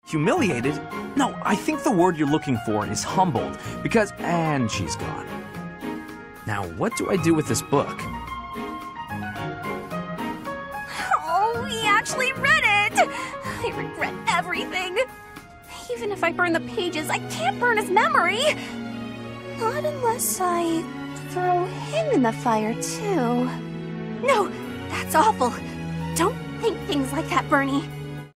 Humiliated? No, I think the word you're looking for is humbled, because... And she's gone. Now, what do I do with this book? Oh, we actually read it! I regret everything. Even if I burn the pages, I can't burn his memory. Not unless I throw him in the fire, too. No, that's awful. Don't think things like that, BURNie.